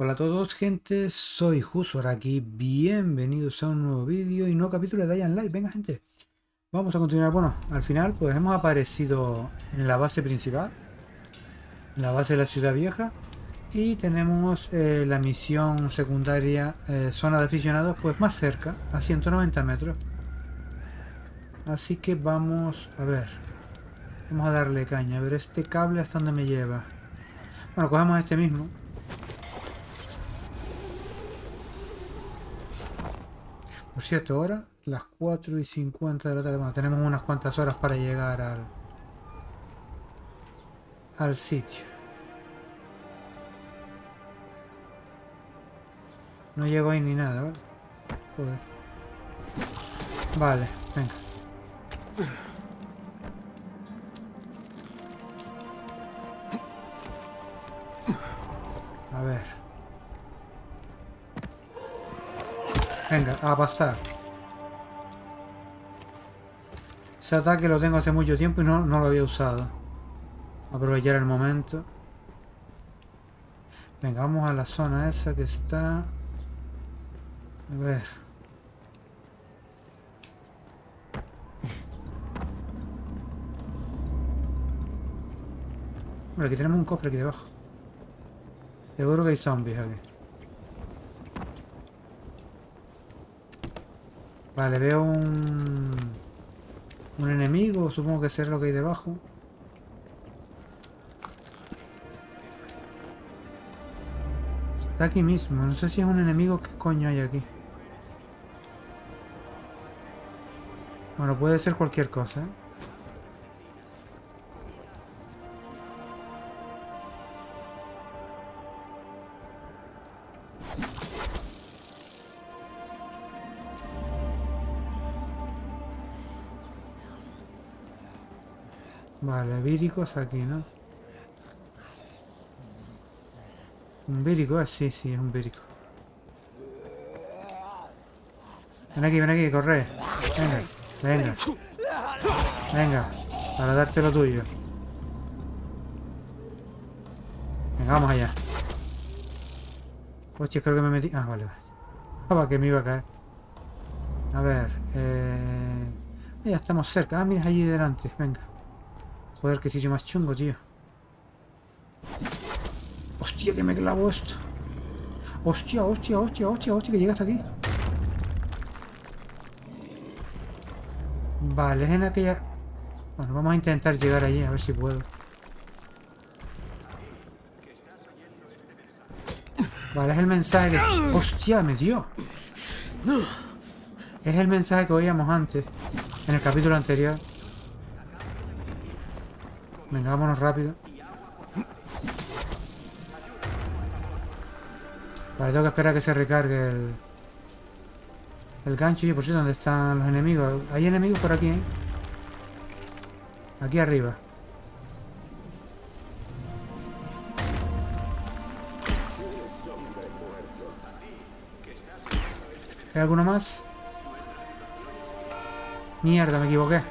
Hola a todos, gente, soy Jusor aquí, bienvenidos a un nuevo vídeo y nuevo capítulo de Dying Light. Venga, gente, vamos a continuar. Bueno, al final pues hemos aparecido en la base principal, en la base de la ciudad vieja, y tenemos la misión secundaria, zona de aficionados, pues más cerca, a 190 metros. Así que vamos a ver, vamos a darle caña, a ver este cable hasta dónde me lleva. Bueno, cogemos este mismo. Por cierto, ahora las 4:50 de la tarde. Bueno, tenemos unas cuantas horas para llegar al sitio. No llego ahí ni nada, ¿vale? Joder. Vale, venga. A ver. Venga, a pastar. Ese ataque lo tengo hace mucho tiempo y no lo había usado. Aprovechar el momento. Venga, vamos a la zona esa que está... A ver. Bueno, aquí tenemos un cofre aquí debajo. Seguro que hay zombies aquí. Vale, veo un enemigo, supongo que será lo que hay debajo. Está aquí mismo, no sé si es un enemigo. ¿Qué coño hay aquí? Bueno, puede ser cualquier cosa, ¿eh? Vale, víricos aquí, ¿no? ¿Un vírico? Sí, sí, es un vírico. Ven aquí, corre. Venga, venga. Venga, para darte lo tuyo. Venga, vamos allá. Hostia, creo que me metí... Ah, vale, vale. Estaba que me iba a caer. A ver, ya estamos cerca. Ah, mira, allí delante. Venga. Joder, qué sitio más chungo, tío. Hostia, que me clavo esto. Hostia, hostia, hostia, hostia, hostia, que llegas aquí. Vale, es en aquella... Bueno, vamos a intentar llegar allí, a ver si puedo. Vale, es el mensaje que... ¡Hostia, me dio! Es el mensaje que oíamos antes, en el capítulo anterior. Venga, vámonos rápido. Vale, tengo que esperar a que se recargue el gancho. Y por cierto, ¿dónde están los enemigos? Hay enemigos por aquí, ¿eh? Aquí arriba. ¿Hay alguno más? Mierda, me equivoqué.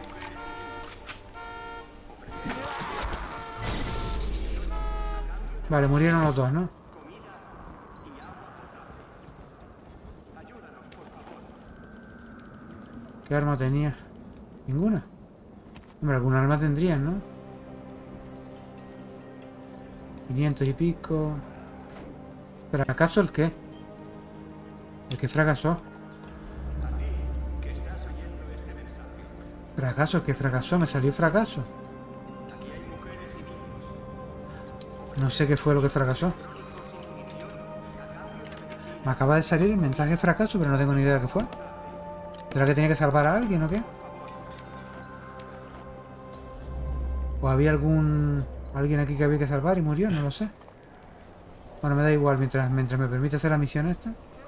Vale, murieron los dos, ¿no? ¿Qué arma tenía? Ninguna. Hombre, alguna arma tendrían, ¿no? 500 y pico. ¿Fracaso el qué? ¿El que fracasó? ¿Fracaso? ¿El que fracasó? Me salió fracaso. No sé qué fue lo que fracasó. Me acaba de salir el mensaje fracaso, pero no tengo ni idea de qué fue. ¿Será que tenía que salvar a alguien o qué? ¿O había alguien aquí que había que salvar y murió? No lo sé. Bueno, me da igual mientras me permite hacer la misión esta.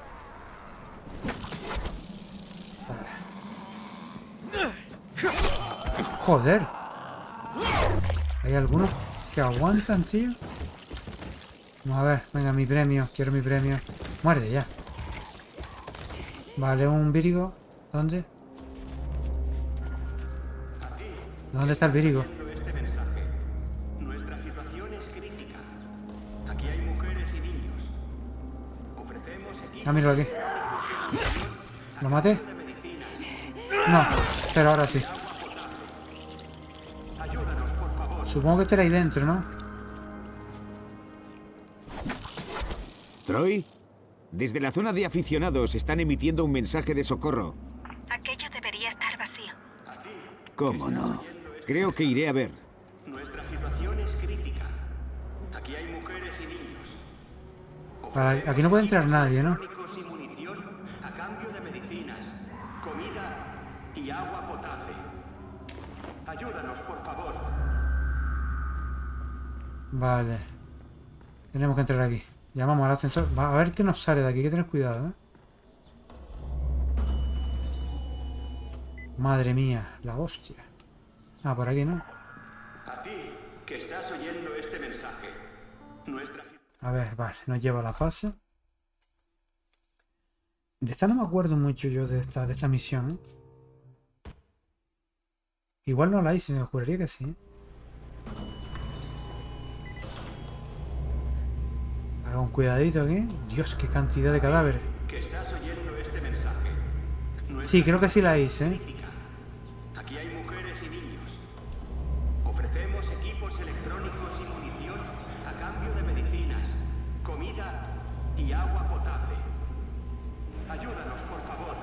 Vale. Joder. Hay algunos que aguantan, tío. Vamos a ver. Venga, mi premio. Quiero mi premio. Muerde ya. Vale, un vírigo. ¿Dónde? ¿Dónde está el vírigo? Nuestra situación es crítica. Aquí hay mujeres y niños. Ah, míralo aquí. ¿Lo maté? No, pero ahora sí. Supongo que este era ahí dentro, ¿no? ¿Troy? Desde la zona de aficionados están emitiendo un mensaje de socorro. Aquello debería estar vacío. ¿Cómo no? Creo que iré a ver. Nuestra situación es crítica. Aquí hay mujeres y niños. Aquí no puede entrar nadie, ¿no? Electrónicos y munición a cambio de medicinas, comida y agua potable. Ayúdanos, por favor. Vale. Tenemos que entrar aquí. Llamamos al ascensor. Va a ver qué nos sale de aquí. Hay que tener cuidado, ¿eh? Madre mía, la hostia. Ah, por aquí, ¿no? A ti, que estás oyendo este mensaje. Nuestra A ver, vale, nos lleva a la fase. De esta no me acuerdo mucho yo de esta misión, ¿eh? Igual no la hice, me juraría que sí. Haga un cuidadito aquí. Dios, qué cantidad de cadáveres. que estás oyendo este mensaje. Sí, creo que sí la hice, ¿eh? Crítica. Aquí hay mujeres y niños. Ofrecemos equipos electrónicos y munición a cambio de medicinas, comida y agua potable. Ayúdanos, por favor.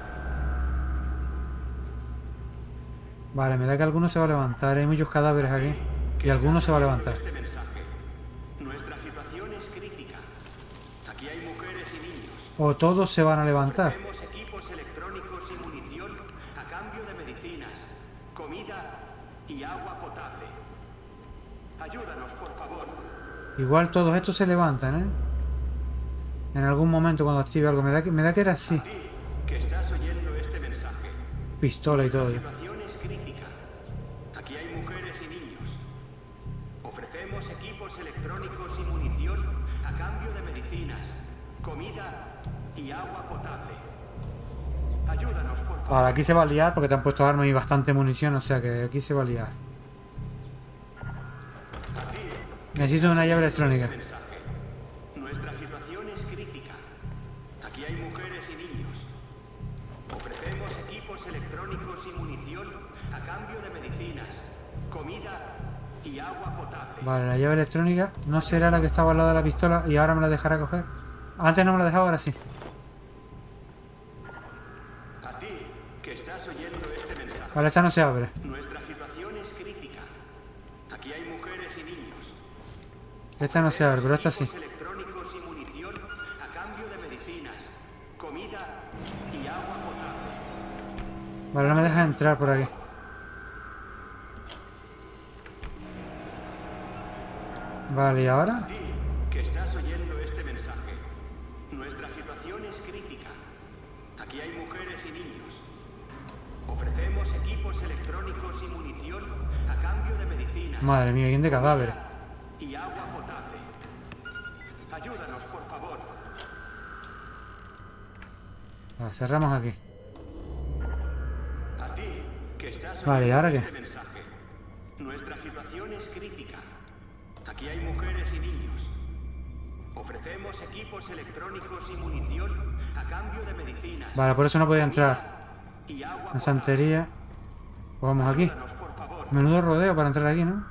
Vale, me da que alguno se va a levantar. Hay muchos cadáveres aquí. Y alguno se va a levantar. Este mensaje. Nuestra situación es crítica. Aquí hay mujeres y niños. O todos se van a levantar. Ofrecemos equipos electrónicos y munición a cambio de medicinas, comida y agua potable. Ayúdanos, por favor. Igual todos estos se levantan, ¿eh? En algún momento cuando active algo. Me da que era así. A ti, que estás oyendo este mensaje. Pistola y todo. La situación es crítica. Aquí hay mujeres y niños. Ofrecemos equipos electrónicos y munición a cambio de medicinas, comida y agua potable. Ayúdanos, por favor. Vale, aquí se va a liar porque te han puesto armas y bastante munición. O sea que aquí se va a liar. Necesito una llave electrónica. Mensaje. Nuestra situación es crítica. Aquí hay mujeres y niños. Ofrecemos equipos electrónicos y munición a cambio de medicinas, comida y agua potable. Vale, la llave electrónica no será la que estaba al lado de la pistola y ahora me la dejará coger. Antes no me la dejaba, ahora sí. A ti, que estás oyendo este mensaje. Vale, esta no se abre. Nuestra situación es crítica. Aquí hay mujeres y niños. Esta no se abre, pero esta sí. Equipos electrónicos y munición a cambio de medicinas, comida y agua potable. Vale, no me deja entrar por aquí. Vale, ¿y ahora? A ti, que estás oyendo este mensaje. Nuestra situación es crítica. Aquí hay mujeres y niños. Ofrecemos equipos electrónicos y munición a cambio de medicinas. Madre mía, ¿quién de cadáveres? Y agua potable. Ayúdanos, por favor. Vale, cerramos aquí. A ti, que estás Vale, ¿y ahora qué? este mensaje. Nuestra situación es crítica. Aquí hay mujeres y niños. Ofrecemos equipos electrónicos y munición a cambio de medicinas. Vale, por eso no podía entrar. Y agua La santería. Pues vamos aquí. Ayúdanos, por favor. Menudo rodeo para entrar aquí, ¿no?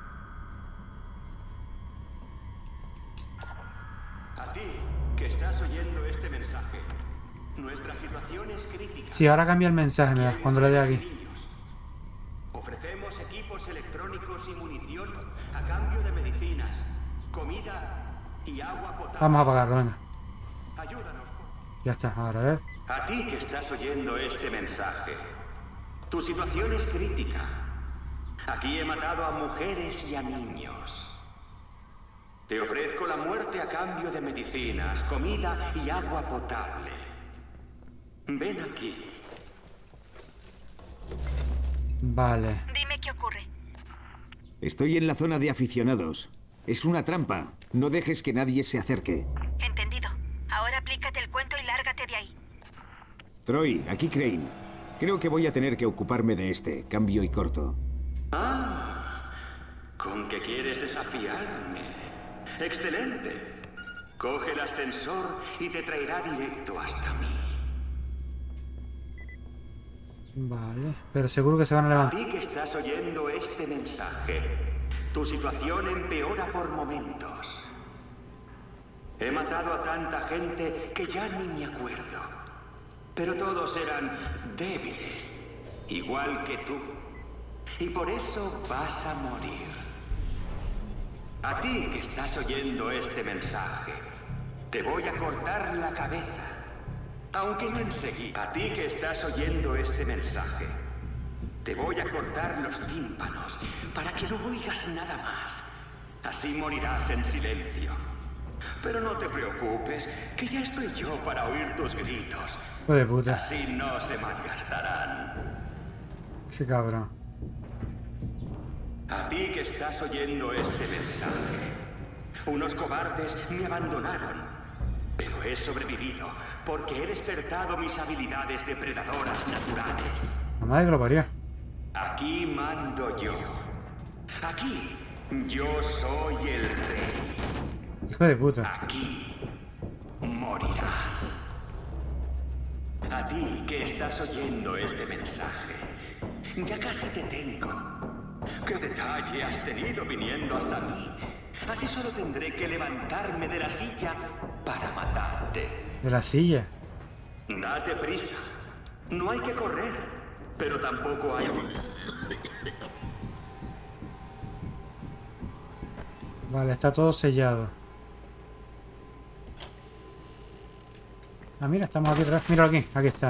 A ti, que estás oyendo este mensaje. Nuestra situación es crítica. Sí, ahora cambia el mensaje, me da, cuando le dé aquí. Niños. Ofrecemos equipos electrónicos y munición a cambio de medicinas, comida y agua potable. Vamos a apagarlo, venga. Ayúdanos, por Ya está, ahora a ver. A ti que estás oyendo este mensaje, tu situación es crítica. Aquí he matado a mujeres y a niños. Te ofrezco la muerte a cambio de medicinas, comida y agua potable. Ven aquí. Vale. Dime qué ocurre. Estoy en la zona de aficionados. Es una trampa. No dejes que nadie se acerque. Entendido. Ahora aplícate el cuento y lárgate de ahí. Troy, aquí Crane. Creo que voy a tener que ocuparme de este. Cambio y corto. ¿Con qué quieres desafiarme? Excelente. Coge el ascensor y te traerá directo hasta mí. Vale, pero seguro que se van a A levantar. ti que estás oyendo este mensaje, tu situación empeora por momentos. He matado a tanta gente que ya ni me acuerdo. Pero todos eran débiles, igual que tú. Y por eso vas a morir. A ti que estás oyendo este mensaje, te voy a cortar la cabeza. Aunque no enseguida. A ti que estás oyendo este mensaje, te voy a cortar los tímpanos para que no oigas nada más. Así morirás en silencio. Pero no te preocupes, que ya estoy yo para oír tus gritos. Hijo de puta. Así no se malgastarán. Qué cabrón. A ti que estás oyendo este mensaje, unos cobardes me abandonaron, pero he sobrevivido porque he despertado mis habilidades depredadoras naturales. La madre que lo parió. Aquí mando yo. Aquí yo soy el rey. Hijo de puta. Aquí morirás. A ti que estás oyendo este mensaje, ya casi te tengo. ¿Qué detalle has tenido viniendo hasta mí? Así solo tendré que levantarme de la silla para matarte. De la silla. Date prisa. No hay que correr, pero tampoco hay... Vale, está todo sellado. Ah, mira, estamos aquí atrás. Míralo aquí, aquí está.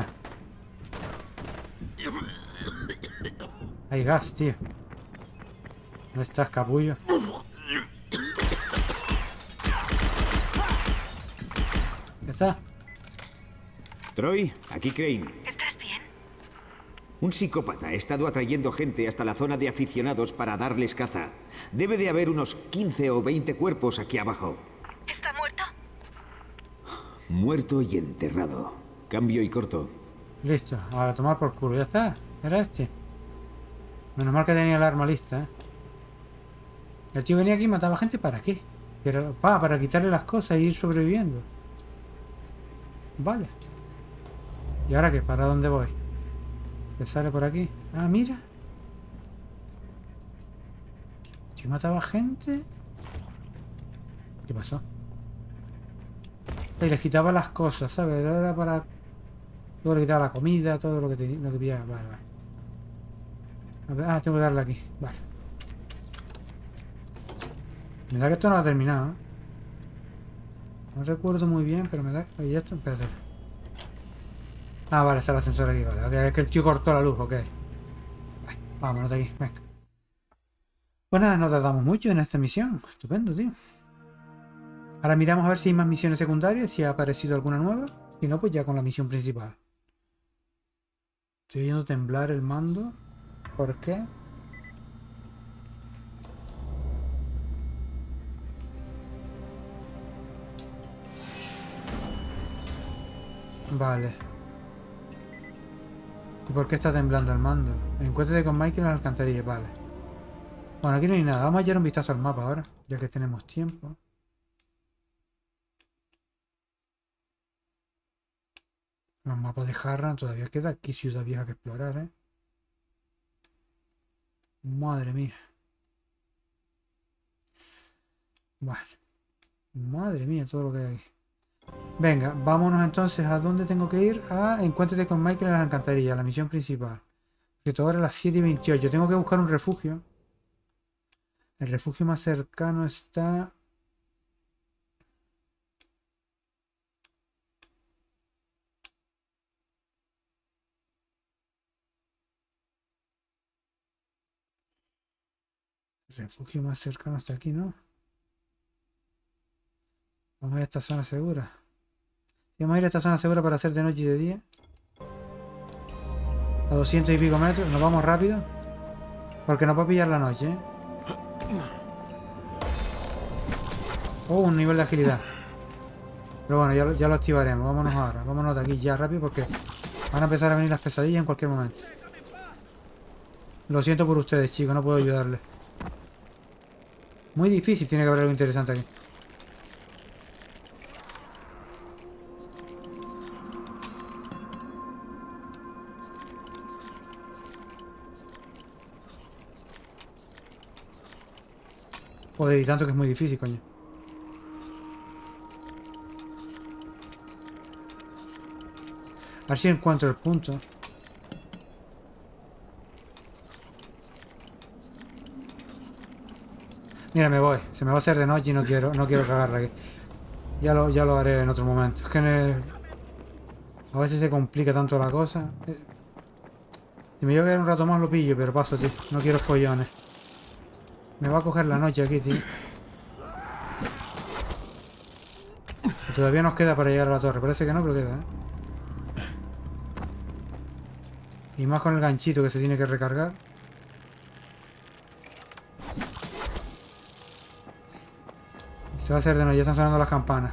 Hay gas, tío. ¿Dónde estás, capullo? ¿Ya está? Troy, aquí Crane. ¿Estás bien? Un psicópata ha estado atrayendo gente hasta la zona de aficionados para darles caza. Debe de haber unos 15 o 20 cuerpos aquí abajo. ¿Está muerto? Muerto y enterrado. Cambio y corto. Listo, a tomar por culo. Ya está. Era este. Menos mal que tenía el arma lista, ¿eh? El tío venía aquí y mataba gente. ¿Para qué? Para quitarle las cosas e ir sobreviviendo. Vale. ¿Y ahora qué? ¿Para dónde voy? ¿Qué sale por aquí? Ah, mira. El tío mataba gente. ¿Qué pasó? Y les quitaba las cosas, ¿sabes? Era para... Luego le quitaba la comida, todo lo que pillaba. Vale, vale. A ver, ah, tengo que darle aquí. Vale. Me da que esto no ha terminado, ¿eh? No recuerdo muy bien, pero me da... Oye, esto... Espérate. Ah, vale, está el ascensor aquí, vale. Okay, es que el tío cortó la luz, ok. Vale, vámonos de aquí, venga. Pues nada, no tardamos mucho en esta misión. Estupendo, tío. Ahora miramos a ver si hay más misiones secundarias, si ha aparecido alguna nueva. Si no, pues ya con la misión principal. Estoy viendo temblar el mando. ¿Por qué? Vale. ¿Y por qué está temblando el mando? Encuéntrate con Michael en la alcantarilla, vale. Bueno, aquí no hay nada. Vamos a echar un vistazo al mapa ahora, ya que tenemos tiempo. Los mapas de Harran, todavía queda aquí Ciudad Vieja que explorar, ¿eh? Madre mía. Vale. Madre mía, todo lo que hay aquí. Venga, vámonos entonces. ¿A dónde tengo que ir? A encuéntrate con Michael en las alcantarillas, la misión principal. Que ahora a las 7:28. Tengo que buscar un refugio. El refugio más cercano está... El refugio más cercano está aquí, ¿no? Vamos a ir a esta zona segura. Vamos a ir a esta zona segura para hacer de noche y de día. A 200 y pico metros. Nos vamos rápido. Porque nos va a pillar la noche, ¿eh? Oh, un nivel de agilidad. Pero bueno, ya lo activaremos. Vámonos ahora. Vámonos de aquí ya rápido porque van a empezar a venir las pesadillas en cualquier momento. Lo siento por ustedes, chicos. No puedo ayudarles. Muy difícil. Tiene que haber algo interesante aquí. Joder, y tanto que es muy difícil, coño. A ver si encuentro el punto. Mira, me voy. Se me va a hacer de noche y no quiero cagarla aquí. Ya lo haré en otro momento. Es que a veces se complica tanto la cosa. Si me llevo a quedar un rato más lo pillo, pero paso, tío. No quiero follones. Me va a coger la noche aquí, tío. Y todavía nos queda para llegar a la torre. Parece que no, pero queda, ¿eh? Y más con el ganchito que se tiene que recargar. Se va a hacer de noche, ya están sonando las campanas.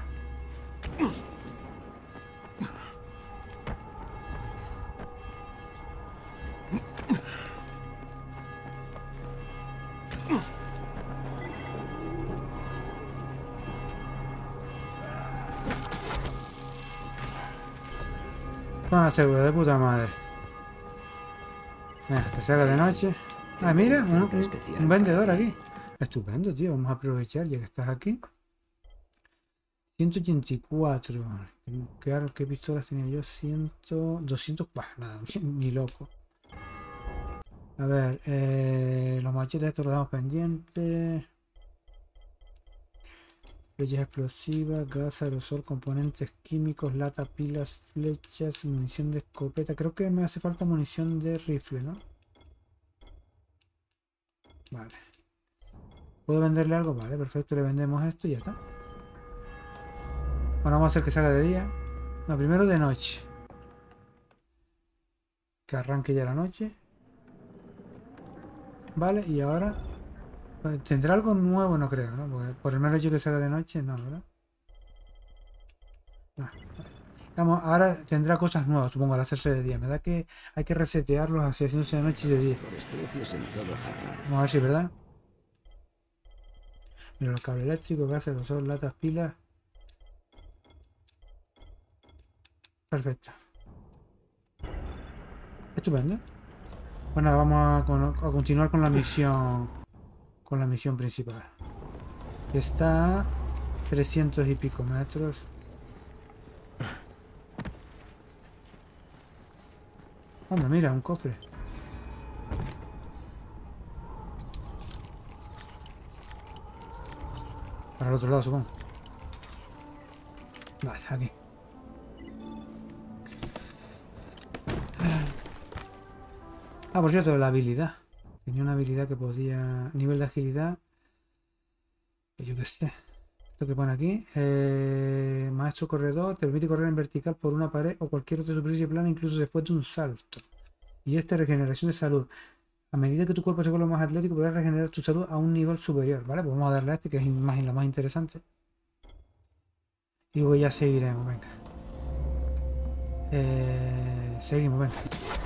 Zona segura, de puta madre. Que se haga de noche. Ah, mira, un vendedor aquí. Estupendo, tío. Vamos a aprovechar ya que estás aquí. 184. ¿Qué pistolas tenía yo? 100, 200. Bah, nada, ni loco. A ver, los machetes estos los damos pendientes. Flechas explosivas, gas, aerosol, componentes químicos, lata, pilas, flechas, munición de escopeta. Creo que me hace falta munición de rifle, ¿no? Vale. ¿Puedo venderle algo? Vale, perfecto, le vendemos esto y ya está. Bueno, vamos a hacer que salga de día. No, primero de noche. Que arranque ya la noche. Vale, y ahora... ¿Tendrá algo nuevo? No creo, ¿no? Porque por el mero hecho que salga de noche, no, ¿verdad? No. Vamos, ahora tendrá cosas nuevas, supongo, al hacerse de día. Me da que hay que resetearlos hacia haciéndose de noche y de día. Vamos a ver si es verdad. Mira, los cables eléctricos, gas, aerosol, latas, pilas. Perfecto. Estupendo. Bueno, vamos a continuar con la misión. Con la misión principal. Está a 300 y pico metros. Anda, mira, un cofre. Para el otro lado, supongo. Vale, aquí. Ah, por cierto, la habilidad. Tenía una habilidad que podía... Nivel de agilidad. Yo qué sé. Esto que pone aquí. Maestro corredor. Te permite correr en vertical por una pared o cualquier otra superficie plana, incluso después de un salto. Y esta regeneración de salud. A medida que tu cuerpo se vuelve más atlético, podrás regenerar tu salud a un nivel superior. Vale, pues vamos a darle a este, que es la más interesante. Y luego ya seguiremos, venga. Seguimos, venga.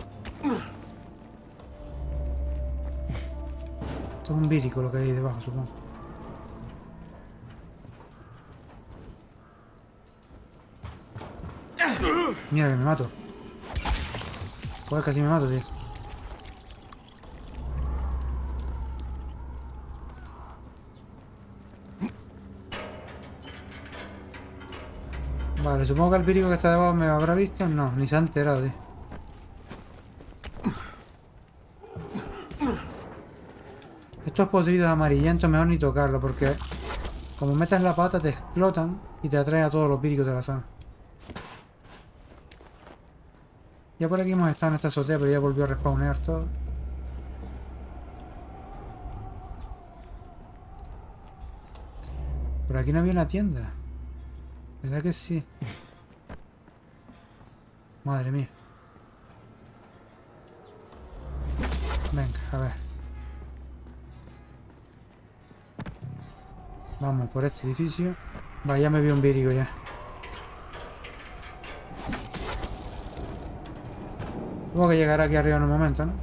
Esto es un vírico lo que hay debajo, supongo. Mira que me mato. Joder, casi me mato, tío. Vale, supongo que el vírico que está debajo me habrá visto. No, ni se ha enterado, tío. Estos podridos amarillentos mejor ni tocarlo porque como metas la pata te explotan y te atraen a todos los víricos de la zona. Ya por aquí hemos estado en esta azotea, pero ya volvió a respawnear todo. Por aquí no había una tienda. ¿Verdad que sí? Madre mía. Venga, a ver. Vamos por este edificio. Vaya, me vio un vírico ya. Supongo que llegará aquí arriba en un momento, ¿no?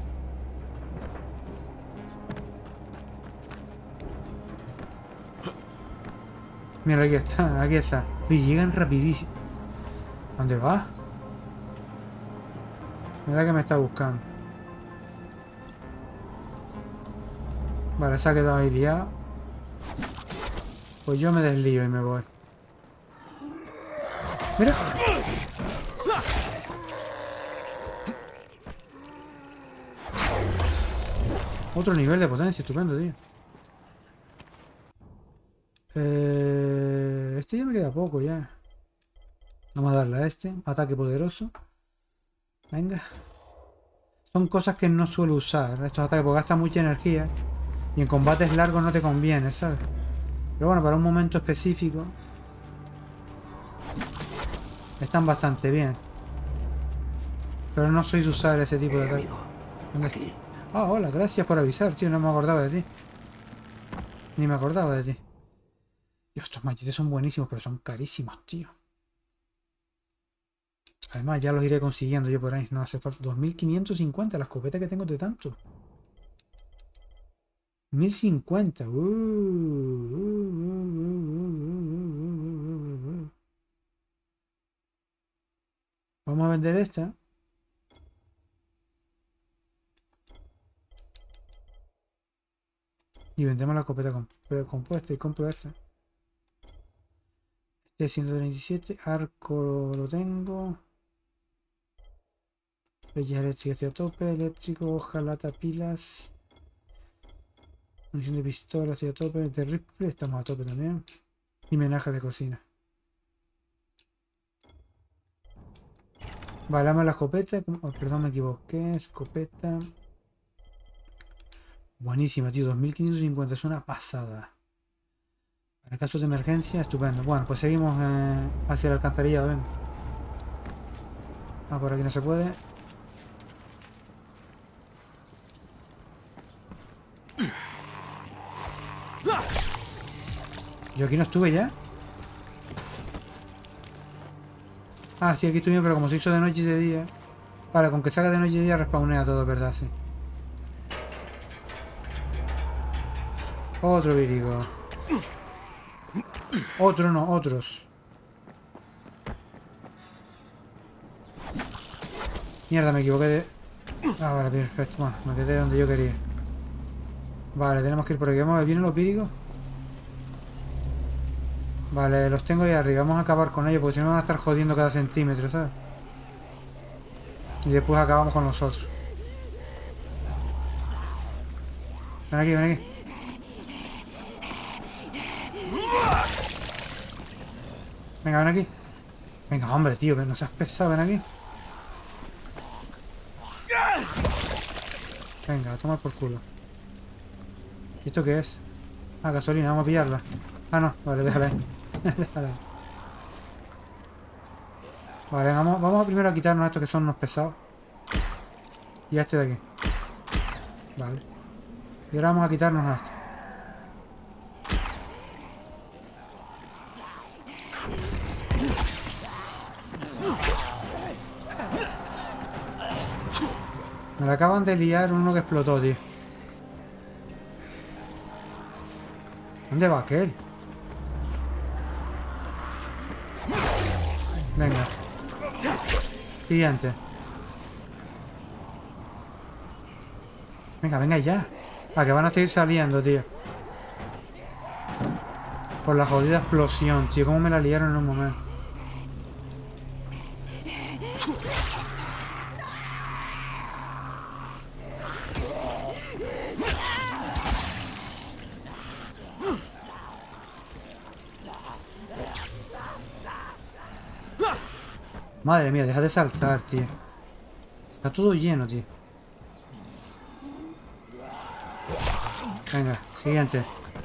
Mira, aquí está, aquí está. Y llegan rapidísimo. ¿Dónde va? Me da que me está buscando. Vale, se ha quedado ahí liado. Pues yo me deslío y me voy. ¡Mira! Otro nivel de potencia, estupendo, tío. Este ya me queda poco ya. Vamos a darle a este. Ataque poderoso. Venga. Son cosas que no suelo usar. Estos ataques porque gastan mucha energía. Y en combates largos no te conviene, ¿sabes? Pero bueno, para un momento específico están bastante bien. Pero no soy de usar ese tipo de ataques. Ah, hola, gracias por avisar, tío. No me acordaba de ti. Ni me acordaba de ti. Dios, estos machetes son buenísimos, pero son carísimos, tío. Además, ya los iré consiguiendo yo por ahí. No hace falta. 2550, la escopeta que tengo de tanto. 1050. Vamos a vender esta. Y vendemos la escopeta compuesta y compro esta. Este 137. Arco lo tengo. Leyes eléctricas estoy a tope. Eléctrico, hoja, lata, pilas. Munición de pistola estoy a tope. De rifle estamos a tope también. Y menaje de cocina. Vale, dame la escopeta. Oh, perdón, me equivoqué. Escopeta. Buenísima, tío. 2550. Es una pasada. Para casos de emergencia, estupendo. Bueno, pues seguimos hacia la alcantarillado. Ven. Ah, por aquí no se puede. Yo aquí no estuve ya. Ah, sí, aquí estuve, pero como se hizo de noche y de día. Vale, con que salga de noche y de día respawnea todo, ¿verdad? Sí. Otro vírigo. Otro no, otros. Mierda, me equivoqué de... Ah, vale, perfecto. Bueno, me quedé donde yo quería. Vale, tenemos que ir por aquí. Vamos a ver, ¿vienen los vírigos? Vale, los tengo ahí arriba. Vamos a acabar con ellos porque si no me van a estar jodiendo cada centímetro, ¿sabes? Y después acabamos con los otros. Ven aquí, ven aquí. Venga, ven aquí. Venga, hombre, tío, no seas pesado, ven aquí. Venga, a tomar por culo. ¿Y esto qué es? Ah, gasolina, vamos a pillarla. Ah, no, vale, déjala ahí. Déjala ahí. Vale, vamos a primero a quitarnos a estos que son unos pesados. Y a este de aquí. Vale. Y ahora vamos a quitarnos a este. Me la acaban de liar uno que explotó, tío. ¿Dónde va aquel? Venga. Siguiente. Venga, venga ya. Ah, que van a seguir saliendo, tío. Por la jodida explosión, tío. Cómo me la liaron en un momento. Madre mía, deja de saltar, tío. Está todo lleno, tío. Venga, siguiente.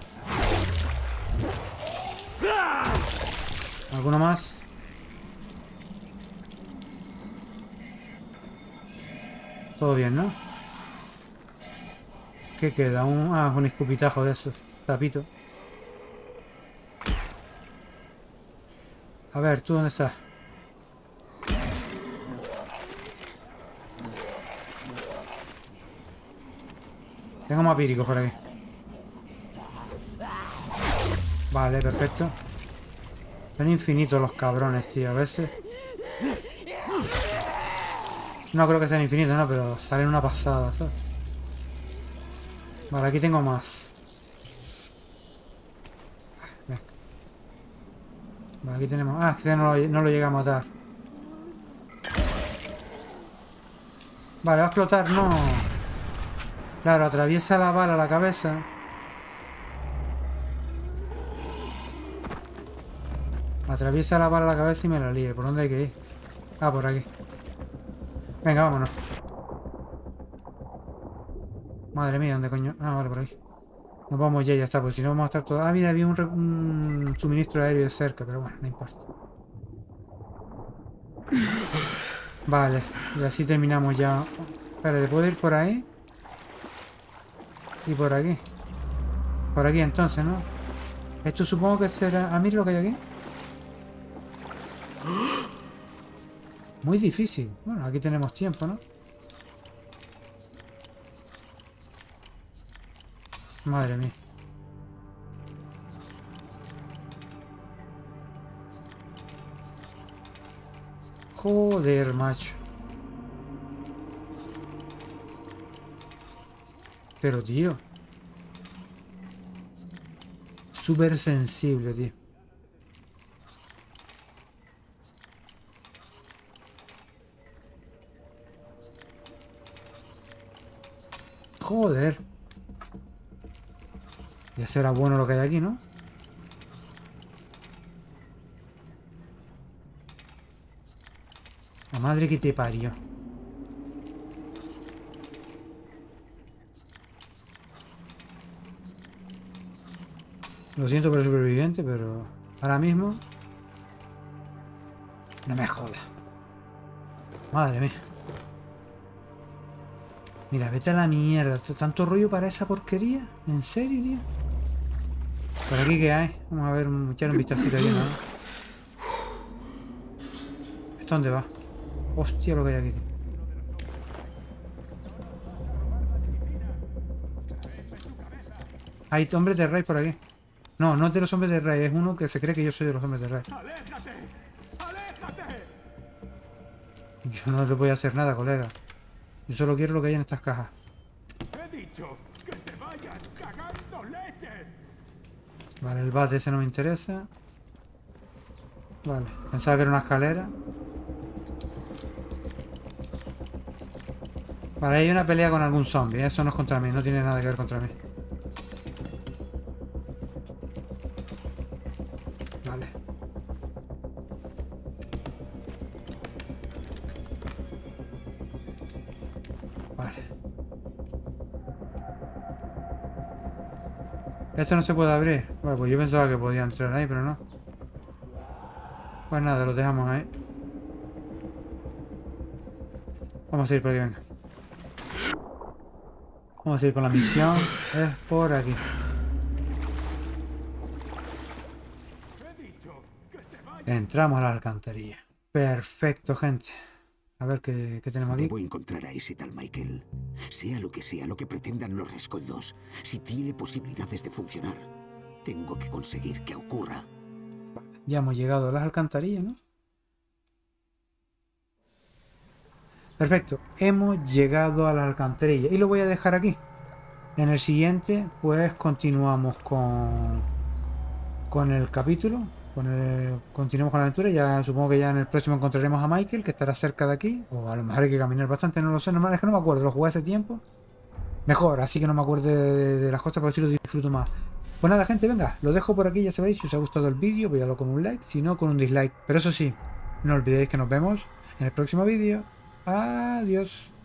¿Alguno más? Todo bien, ¿no? ¿Qué queda? Un escupitajo de esos. Tapito. A ver, ¿tú dónde estás? Tengo más víricos por aquí. Vale, perfecto. Son infinitos los cabrones, tío. A veces... No creo que sean infinitos, no, pero salen una pasada, ¿sabes? Vale, aquí tengo más. Venga. Vale, aquí tenemos... Ah, que no lo llega a matar. Vale, va a explotar, no. Claro, atraviesa la bala la cabeza. Atraviesa la bala la cabeza y me la líe. ¿Por dónde hay que ir? Ah, por aquí. Venga, vámonos. Madre mía, ¿dónde coño? Ah, vale, por aquí. Nos vamos ya está, porque si no vamos a estar todos... Ah, mira, había un suministro aéreo cerca, pero bueno, no importa. Vale, y así terminamos ya. Espera, ¿puedo ir por ahí? Y por aquí. Por aquí entonces, ¿no? Esto supongo que será... Ah, mira lo que hay aquí. Muy difícil. Bueno, aquí tenemos tiempo, ¿no? Madre mía. Joder, macho. Pero, tío. Súper sensible, tío. Joder. Ya será bueno lo que hay aquí, ¿no? La madre que te parió. Lo siento por el superviviente, pero ahora mismo... No me jodas. Madre mía. Mira, vete a la mierda. ¿Tanto rollo para esa porquería? ¿En serio, tío? ¿Por aquí qué hay? Vamos a ver, echar un vistacito aquí, ¿no? ¿Esto dónde va? Hostia, lo que hay aquí, tío. Hay hombres de raid por aquí. No, no es de los hombres de raid. Es uno que se cree que yo soy de los hombres de raid. Yo no le voy a hacer nada, colega. Yo solo quiero lo que hay en estas cajas. He dicho que te vayas cagando leches. Vale, el bate ese no me interesa. Vale, pensaba que era una escalera. Vale, hay una pelea con algún zombie. Eso no es contra mí, no tiene nada que ver contra mí. Vale. Vale. Esto no se puede abrir. Bueno, pues yo pensaba que podía entrar ahí, pero no. Pues nada, lo dejamos ahí. Vamos a ir por aquí, venga. Vamos a ir con la misión. Es por aquí. Entramos a la alcantarilla. Perfecto, gente. A ver qué tenemos aquí. Debo encontrar a ese tal Michael. Sea lo que pretendan los rescoldos. Si tiene posibilidades de funcionar, tengo que conseguir que ocurra. Ya hemos llegado a las alcantarillas, ¿no? Perfecto. Hemos llegado a la alcantarilla. Y lo voy a dejar aquí. En el siguiente, pues continuamos con el capítulo. Continuamos con la aventura. Ya supongo que ya en el próximo encontraremos a Michael, que estará cerca de aquí. O a lo mejor hay que caminar bastante, no lo sé. Normal es que no me acuerdo. Lo jugué hace tiempo. Mejor, así que no me acuerdo de las cosas, pero sí lo disfruto más. Pues nada, gente, venga, lo dejo por aquí, ya sabéis. Si os ha gustado el vídeo, apoyadlo con un like, si no, con un dislike. Pero eso sí, no olvidéis que nos vemos en el próximo vídeo. Adiós.